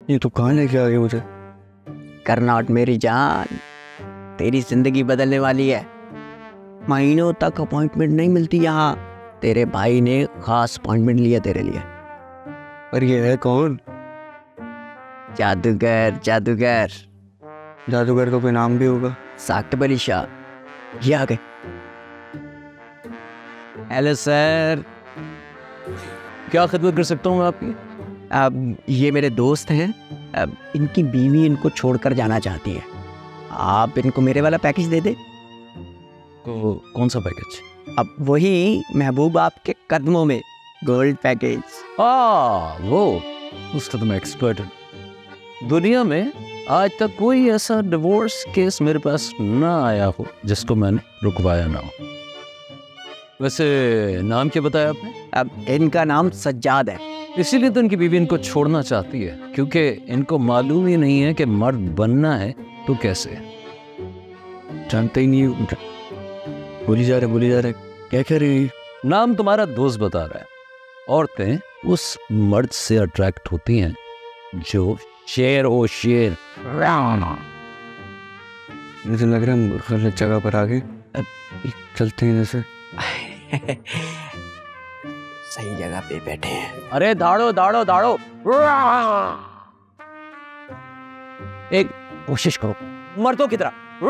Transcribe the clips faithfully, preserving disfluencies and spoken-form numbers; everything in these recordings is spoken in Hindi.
ये तो कहाँ लेके आ गए मुझे? करनॉट मेरी जान, तेरी जिंदगी बदलने वाली है। महीनों तक अपॉइंटमेंट नहीं मिलती यहाँ। तेरे भाई ने खास अपॉइंटमेंट लिया तेरे लिए। और ये है कौन? जादूगर, जादूगर। जादूगर का कोई नाम भी होगा? साकिब अली शाह, ये आ गए। हेलो सर, क्या खिदमत कर सकता हूँ मैं आपकी? अब ये मेरे दोस्त हैं। अब इनकी बीवी इनको छोड़कर जाना चाहती है। आप इनको मेरे वाला पैकेज दे दे। तो कौन सा पैकेज? अब वही महबूब आपके कदमों में, गोल्ड पैकेज। हाँ वो, उसका तो मैं एक्सपर्ट हूँ। दुनिया में आज तक कोई ऐसा डिवोर्स केस मेरे पास ना आया हो जिसको मैंने रुकवाया ना हो। वैसे नाम क्या बताया आपने? अब इनका नाम सज्जाद है। इसीलिए तो इनकी बीवी इनको छोड़ना चाहती है, क्योंकि इनको मालूम ही नहीं है कि मर्द बनना है तो कैसे। जानते ही नहीं। बोली जा रहे बोली जा रहे क्या कह रही है? नाम तुम्हारा दोस्त बता रहा है। औरतें उस मर्द से अट्रैक्ट होती हैं जो शेर हो, शेर। मुझे लग रहा है हम गलत जगह पर आ गए। चलते हैं जैसे। सही जगह पे बैठे हैं। अरे दाड़ो दाड़ो दाड़ो, एक कोशिश करो मर्दों की तरह।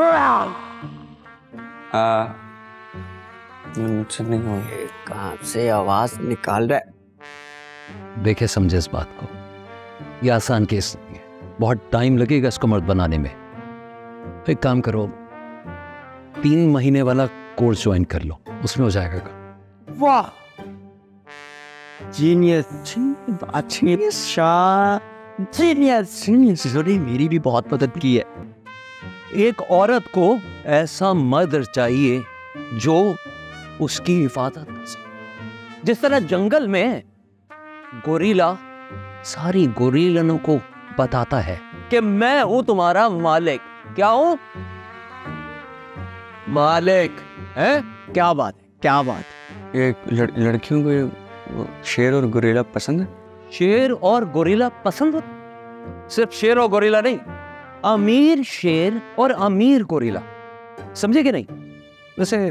मुझसे नहीं हो। कहाँ से आवाज निकाल रहा है? देखे समझे इस बात को, यह आसान केस नहीं है, बहुत टाइम लगेगा इसको मर्द बनाने में। तो एक काम करो, तीन महीने वाला कोर्स ज्वाइन कर लो, उसमें हो जाएगा काम। वाह, genius, genius Shah, genius, genius. इन्होंने मेरी भी बहुत मदद की है। एक औरत को ऐसा मर्द चाहिए जो उसकी हिफाजत कर सके। जिस तरह जंगल में गोरिल्ला सारी गोरिल्लों को बताता है कि मैं हूं तुम्हारा मालिक। क्या हूं? मालिक है। क्या बात है, क्या बात है। ये लड़, लड़कियों को ये शेर और गोरिल्ला पसंद है? शेर और गोरिल्ला पसंद हो? सिर्फ शेर और गोरिल्ला नहीं, अमीर शेर और अमीर गोरिल्ला, समझे कि नहीं? वैसे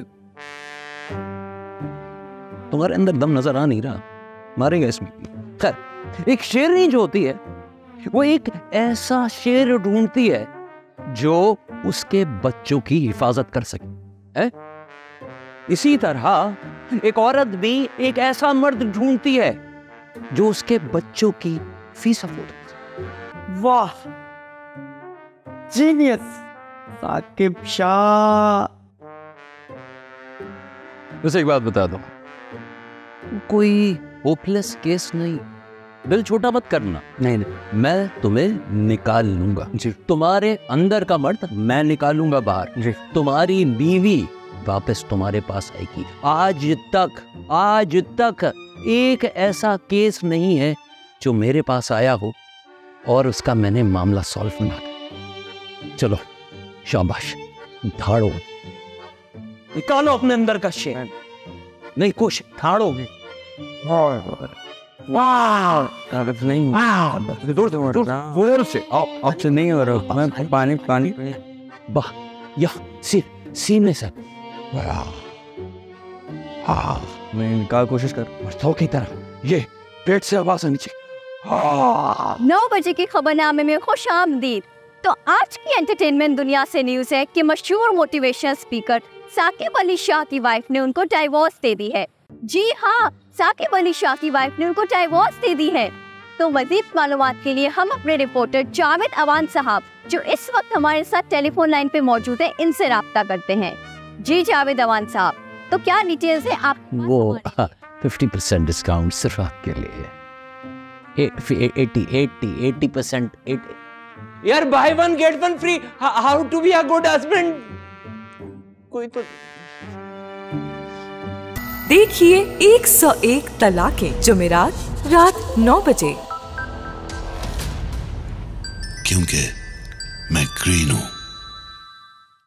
तुम्हारे अंदर दम नजर आ नहीं रहा, मारेगा इसमें। खैर, एक शेरनी जो होती है वो एक ऐसा शेर ढूंढती है जो उसके बच्चों की हिफाजत कर सके, है? इसी तरह एक औरत भी एक ऐसा मर्द ढूंढती है जो उसके बच्चों की फीस अफोर्ड करे। वाह, जीनियस, साकिब शाह। वैसे एक बात बता दो, कोई होपलेस केस नहीं, दिल छोटा मत करना। नहीं नहीं, मैं तुम्हें निकाल लूंगा जी। तुम्हारे अंदर का मर्द मैं निकालूंगा बाहर जी। तुम्हारी बीवी वापस तुम्हारे पास आएगी। आज तक आज तक एक ऐसा केस नहीं है जो मेरे पास आया हो और उसका मैंने मामला सॉल्व ना किया। चलो शाबाश, धाड़ो, निकालो अपने अंदर का शेर। नहीं कुछ धाड़ो। नहीं, दूर से दूर से आओ। अच्छा नहीं हो रहा। मैं पानी पानी वाह, या सी सीने से। हाँ, मैं निकाल कोशिश कर। मर्दों की तरह ये पेट से आवाज नीचे। नौ बजे की खबरनामे में खुश आमदीद। तो आज की एंटरटेनमेंट दुनिया से न्यूज है कि मशहूर मोटिवेशनल स्पीकर साकिब अली शाह की वाइफ ने उनको डाइवोर्स दे दी है। जी हाँ, साकिब अली शाह की वाइफ ने उनको डाइवोर्स दे दी है। तो मजीद मालूमात के लिए हम अपने रिपोर्टर जावेद अवान साहब, जो इस वक्त हमारे साथ टेलीफोन लाइन पे मौजूद है, इनसे राब्ता करते हैं। जी जावेद अवान साहब, तो क्या डिटेल्स है आप? वो फिफ्टी परसेंट डिस्काउंट सिर्फ आपके लिए। Eighty eighty eighty percent. यार buy one get one free, how to be a good husband. कोई तो देखिए एक सौ एक तलाकें जुमेरात रात नौ बजे। क्योंकि मैं ग्रीन हूं।